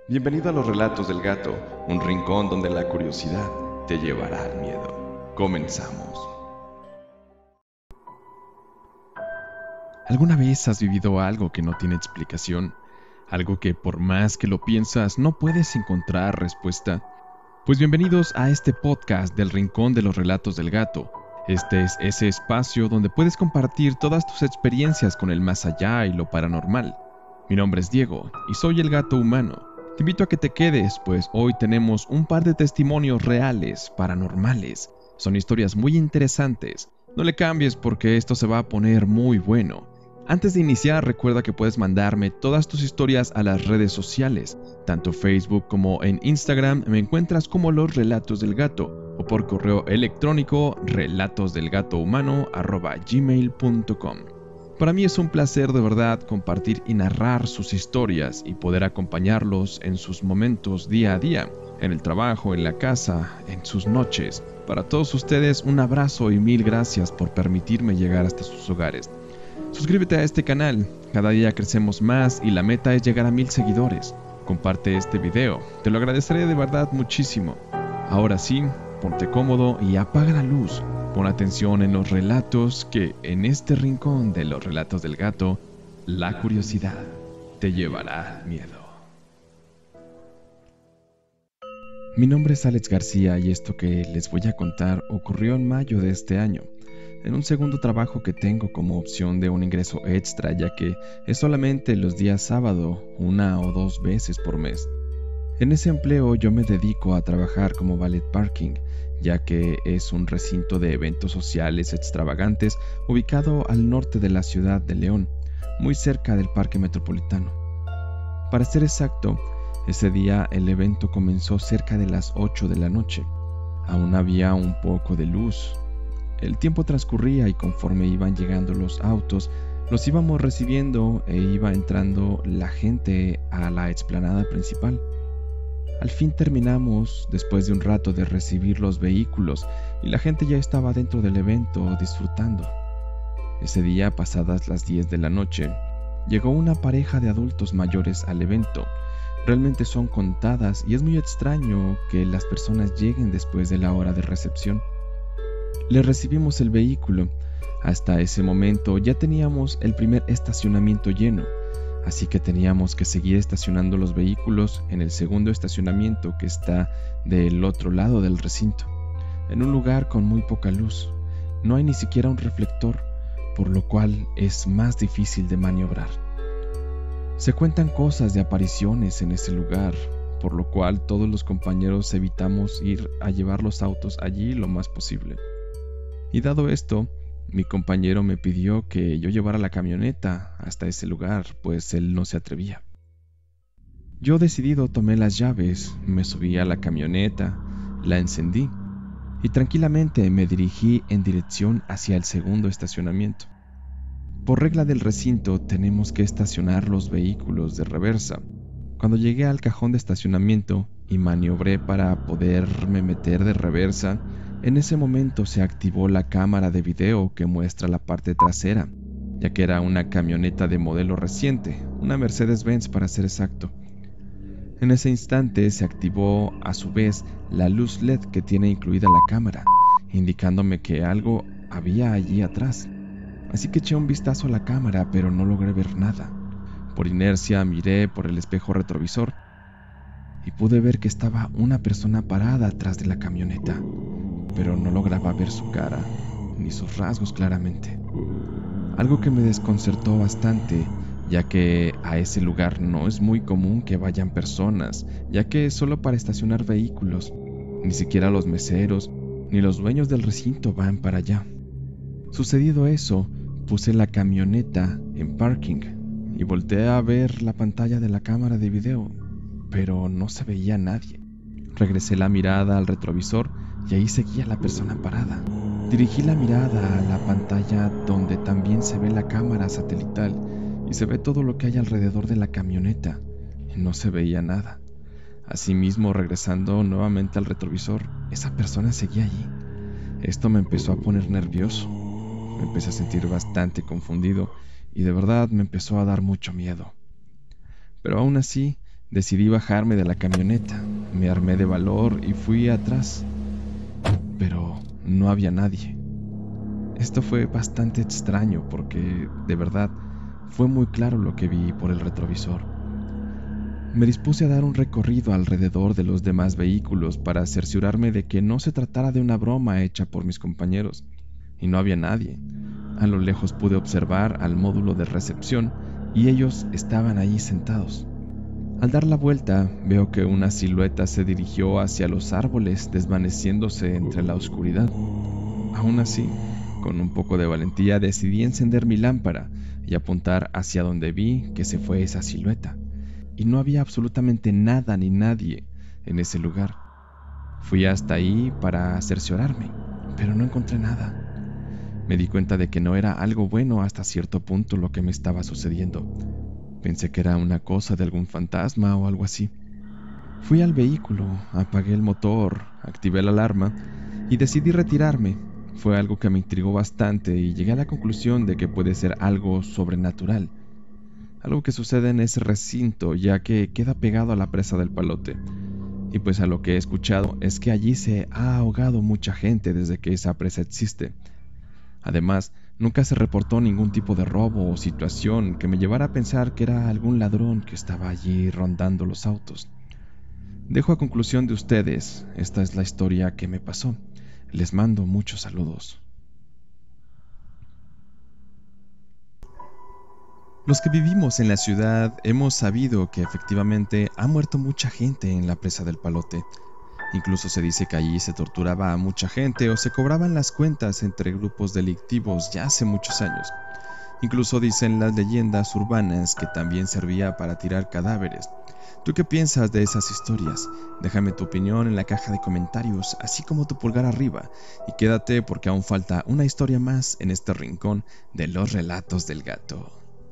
Bienvenido a los Relatos del Gato, un rincón donde la curiosidad te llevará al miedo. Comenzamos. ¿Alguna vez has vivido algo que no tiene explicación? Algo que por más que lo piensas no puedes encontrar respuesta. Pues bienvenidos a este podcast del Rincón de los Relatos del Gato. Este es ese espacio donde puedes compartir todas tus experiencias con el más allá y lo paranormal. Mi nombre es Diego y soy el gato humano. Te invito a que te quedes, pues hoy tenemos un par de testimonios reales, paranormales. Son historias muy interesantes. No le cambies porque esto se va a poner muy bueno. Antes de iniciar, recuerda que puedes mandarme todas tus historias a las redes sociales. Tanto Facebook como en Instagram me encuentras como Los Relatos del Gato o por correo electrónico relatosdelgatohumano@gmail.com. Para mí es un placer de verdad compartir y narrar sus historias y poder acompañarlos en sus momentos día a día, en el trabajo, en la casa, en sus noches. Para todos ustedes un abrazo y mil gracias por permitirme llegar hasta sus hogares. Suscríbete a este canal, cada día crecemos más y la meta es llegar a 1000 seguidores. Comparte este video, te lo agradeceré de verdad muchísimo. Ahora sí, ponte cómodo y apaga la luz. Pon atención en los relatos que en este rincón de los Relatos del Gato, la curiosidad te llevará al miedo. Mi nombre es Alex García y esto que les voy a contar ocurrió en mayo de este año, en un segundo trabajo que tengo como opción de un ingreso extra, ya que es solamente los días sábado, 1 o 2 veces por mes. En ese empleo yo me dedico a trabajar como valet parking, ya que es un recinto de eventos sociales extravagantes ubicado al norte de la ciudad de León, muy cerca del Parque Metropolitano. Para ser exacto, ese día el evento comenzó cerca de las 8 de la noche. Aún había un poco de luz. El tiempo transcurría y conforme iban llegando los autos, los íbamos recibiendo e iba entrando la gente a la explanada principal. Al fin terminamos después de un rato de recibir los vehículos y la gente ya estaba dentro del evento disfrutando. Ese día, pasadas las 10 de la noche, llegó una pareja de adultos mayores al evento. Realmente son contadas y es muy extraño que las personas lleguen después de la hora de recepción. Les recibimos el vehículo. Hasta ese momento ya teníamos el primer estacionamiento lleno. Así que teníamos que seguir estacionando los vehículos en el segundo estacionamiento que está del otro lado del recinto, en un lugar con muy poca luz. No hay ni siquiera un reflector, por lo cual es más difícil de maniobrar. Se cuentan cosas de apariciones en ese lugar, por lo cual todos los compañeros evitamos ir a llevar los autos allí lo más posible. Y dado esto, mi compañero me pidió que yo llevara la camioneta hasta ese lugar, pues él no se atrevía. Yo decidido tomé las llaves, me subí a la camioneta, la encendí y tranquilamente me dirigí en dirección hacia el segundo estacionamiento. Por regla del recinto tenemos que estacionar los vehículos de reversa. Cuando llegué al cajón de estacionamiento y maniobré para poderme meter de reversa, en ese momento se activó la cámara de video que muestra la parte trasera, ya que era una camioneta de modelo reciente, una Mercedes-Benz para ser exacto. En ese instante se activó a su vez la luz LED que tiene incluida la cámara, indicándome que algo había allí atrás. Así que eché un vistazo a la cámara, pero no logré ver nada. Por inercia miré por el espejo retrovisor y pude ver que estaba una persona parada atrás de la camioneta, pero no lograba ver su cara ni sus rasgos claramente. Algo que me desconcertó bastante, ya que a ese lugar no es muy común que vayan personas, ya que es solo para estacionar vehículos. Ni siquiera los meseros ni los dueños del recinto van para allá. Sucedido eso, puse la camioneta en parking y volteé a ver la pantalla de la cámara de video, pero no se veía nadie. Regresé la mirada al retrovisor y ahí seguía la persona parada. Dirigí la mirada a la pantalla donde también se ve la cámara satelital y se ve todo lo que hay alrededor de la camioneta y no se veía nada. Asimismo, regresando nuevamente al retrovisor, esa persona seguía allí. Esto me empezó a poner nervioso. Me empecé a sentir bastante confundido y de verdad me empezó a dar mucho miedo. Pero aún así Decidí bajarme de la camioneta, me armé de valor y fui atrás, pero no había nadie. Esto fue bastante extraño porque, de verdad, fue muy claro lo que vi por el retrovisor. Me dispuse a dar un recorrido alrededor de los demás vehículos para cerciorarme de que no se tratara de una broma hecha por mis compañeros, y no había nadie. A lo lejos pude observar al módulo de recepción y ellos estaban ahí sentados. Al dar la vuelta, veo que una silueta se dirigió hacia los árboles, desvaneciéndose entre la oscuridad. Aún así, con un poco de valentía decidí encender mi lámpara y apuntar hacia donde vi que se fue esa silueta. Y no había absolutamente nada ni nadie en ese lugar. Fui hasta ahí para cerciorarme, pero no encontré nada. Me di cuenta de que no era algo bueno hasta cierto punto lo que me estaba sucediendo. Pensé que era una cosa de algún fantasma o algo así. Fui al vehículo, apagué el motor, activé la alarma y decidí retirarme. Fue algo que me intrigó bastante y llegué a la conclusión de que puede ser algo sobrenatural. Algo que sucede en ese recinto, ya que queda pegado a la presa del Palote. Y pues a lo que he escuchado es que allí se ha ahogado mucha gente desde que esa presa existe. Además, nunca se reportó ningún tipo de robo o situación que me llevara a pensar que era algún ladrón que estaba allí rondando los autos. Dejo a conclusión de ustedes, esta es la historia que me pasó. Les mando muchos saludos. Los que vivimos en la ciudad hemos sabido que efectivamente ha muerto mucha gente en la presa del Palote. Incluso se dice que allí se torturaba a mucha gente o se cobraban las cuentas entre grupos delictivos ya hace muchos años. Incluso dicen las leyendas urbanas que también servía para tirar cadáveres. ¿Tú qué piensas de esas historias? Déjame tu opinión en la caja de comentarios, así como tu pulgar arriba, y quédate porque aún falta una historia más en este rincón de los relatos del gato.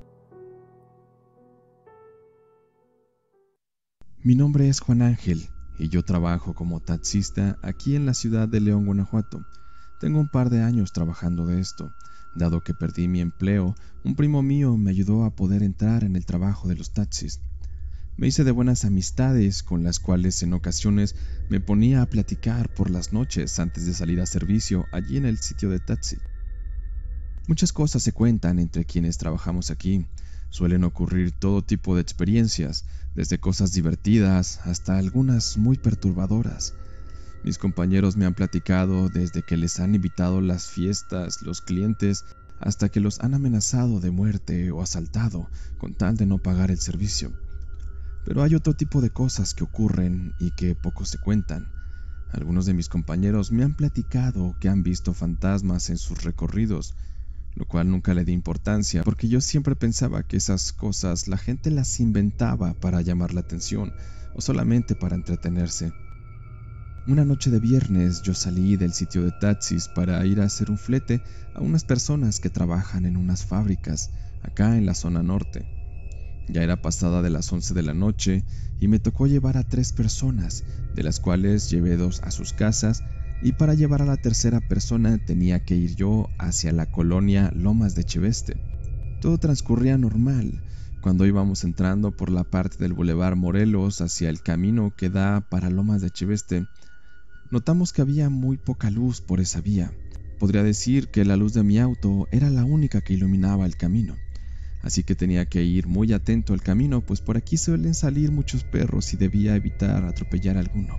Mi nombre es Juan Ángel y yo trabajo como taxista aquí en la ciudad de León, Guanajuato. Tengo un par de años trabajando de esto. Dado que perdí mi empleo, un primo mío me ayudó a poder entrar en el trabajo de los taxis. Me hice de buenas amistades con las cuales en ocasiones me ponía a platicar por las noches antes de salir a servicio allí en el sitio de taxi. Muchas cosas se cuentan entre quienes trabajamos aquí. Suelen ocurrir todo tipo de experiencias, desde cosas divertidas hasta algunas muy perturbadoras. Mis compañeros me han platicado desde que les han invitado las fiestas, los clientes, hasta que los han amenazado de muerte o asaltado con tal de no pagar el servicio. Pero hay otro tipo de cosas que ocurren y que poco se cuentan. Algunos de mis compañeros me han platicado que han visto fantasmas en sus recorridos, lo cual nunca le di importancia porque yo siempre pensaba que esas cosas la gente las inventaba para llamar la atención o solamente para entretenerse. Una noche de viernes yo salí del sitio de taxis para ir a hacer un flete a unas personas que trabajan en unas fábricas acá en la zona norte. Ya era pasada de las 11 de la noche y me tocó llevar a 3 personas, de las cuales llevé 2 a sus casas, y para llevar a la tercera persona tenía que ir yo hacia la colonia Lomas de Cheveste. Todo transcurría normal. Cuando íbamos entrando por la parte del Boulevard Morelos hacia el camino que da para Lomas de Cheveste, notamos que había muy poca luz por esa vía. Podría decir que la luz de mi auto era la única que iluminaba el camino. Así que tenía que ir muy atento al camino, pues por aquí suelen salir muchos perros y debía evitar atropellar a alguno.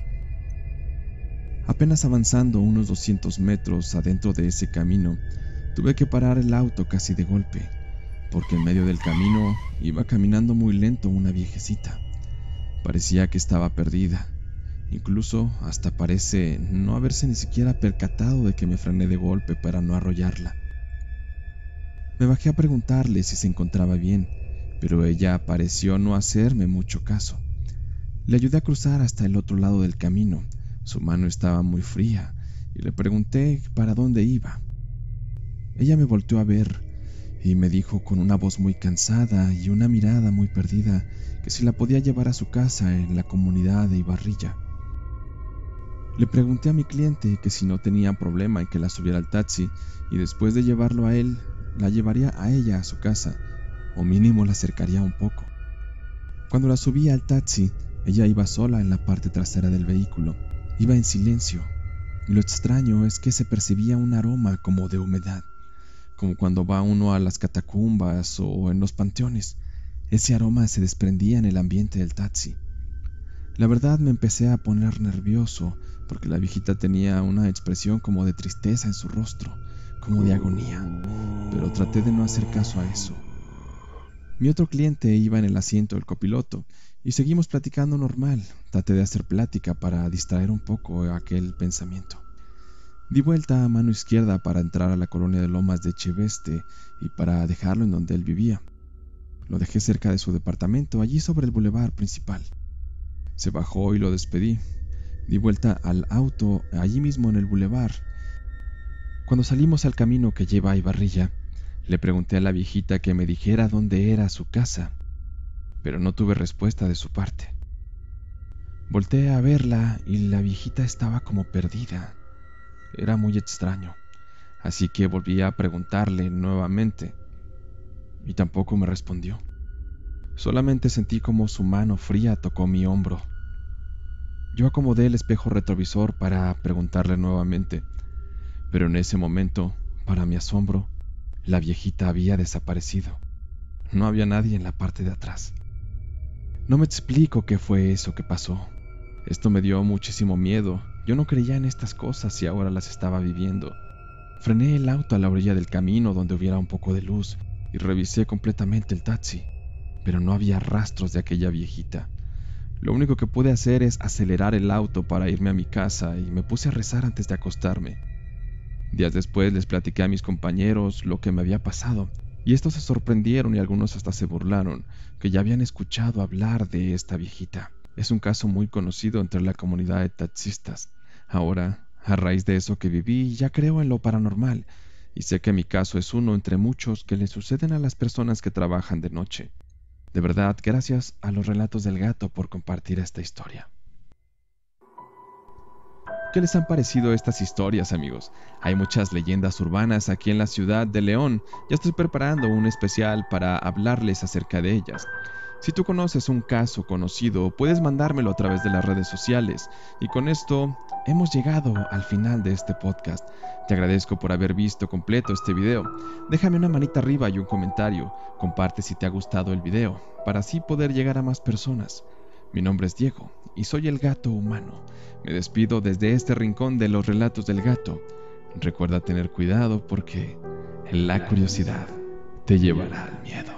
Apenas avanzando unos 200 metros adentro de ese camino, tuve que parar el auto casi de golpe, porque en medio del camino iba caminando muy lento una viejecita. Parecía que estaba perdida. Incluso hasta parece no haberse ni siquiera percatado de que me frené de golpe para no arrollarla. Me bajé a preguntarle si se encontraba bien, pero ella pareció no hacerme mucho caso. Le ayudé a cruzar hasta el otro lado del camino. Su mano estaba muy fría y le pregunté para dónde iba. Ella me volteó a ver y me dijo con una voz muy cansada y una mirada muy perdida que si la podía llevar a su casa en la comunidad de Ibarrilla. Le pregunté a mi cliente que si no tenía problema en que la subiera al taxi y después de llevarlo a él, la llevaría a ella a su casa, o mínimo la acercaría un poco. Cuando la subí al taxi, ella iba sola en la parte trasera del vehículo. Iba en silencio. Y lo extraño es que se percibía un aroma como de humedad, como cuando va uno a las catacumbas o en los panteones. Ese aroma se desprendía en el ambiente del taxi. La verdad me empecé a poner nervioso porque la viejita tenía una expresión como de tristeza en su rostro, como de agonía, pero traté de no hacer caso a eso. Mi otro cliente iba en el asiento del copiloto y seguimos platicando normal. Traté de hacer plática para distraer un poco aquel pensamiento. Di vuelta a mano izquierda para entrar a la colonia de Lomas de Cheveste y para dejarlo en donde él vivía. Lo dejé cerca de su departamento, allí sobre el bulevar principal. Se bajó y lo despedí. Di vuelta al auto allí mismo en el bulevar. Cuando salimos al camino que lleva a Ibarrilla, le pregunté a la viejita que me dijera dónde era su casa, pero no tuve respuesta de su parte. Volteé a verla y la viejita estaba como perdida. Era muy extraño, así que volví a preguntarle nuevamente, y tampoco me respondió. Solamente sentí como su mano fría tocó mi hombro. Yo acomodé el espejo retrovisor para preguntarle nuevamente, pero en ese momento, para mi asombro, la viejita había desaparecido. No había nadie en la parte de atrás. No me explico qué fue eso que pasó. Esto me dio muchísimo miedo. Yo no creía en estas cosas y ahora las estaba viviendo. Frené el auto a la orilla del camino donde hubiera un poco de luz y revisé completamente el taxi, pero no había rastros de aquella viejita. Lo único que pude hacer es acelerar el auto para irme a mi casa y me puse a rezar antes de acostarme. Días después les platiqué a mis compañeros lo que me había pasado, y estos se sorprendieron y algunos hasta se burlaron, que ya habían escuchado hablar de esta viejita. Es un caso muy conocido entre la comunidad de taxistas. Ahora, a raíz de eso que viví, ya creo en lo paranormal, y sé que mi caso es uno entre muchos que le suceden a las personas que trabajan de noche. De verdad, gracias a los relatos del gato por compartir esta historia. ¿Qué les han parecido estas historias, amigos? Hay muchas leyendas urbanas aquí en la ciudad de León. Ya estoy preparando un especial para hablarles acerca de ellas. Si tú conoces un caso conocido, puedes mandármelo a través de las redes sociales. Y con esto hemos llegado al final de este podcast. Te agradezco por haber visto completo este video. Déjame una manita arriba y un comentario. Comparte si te ha gustado el video, para así poder llegar a más personas. Mi nombre es Diego y soy el gato humano. Me despido desde este rincón de los relatos del gato. Recuerda tener cuidado porque la curiosidad te llevará al miedo.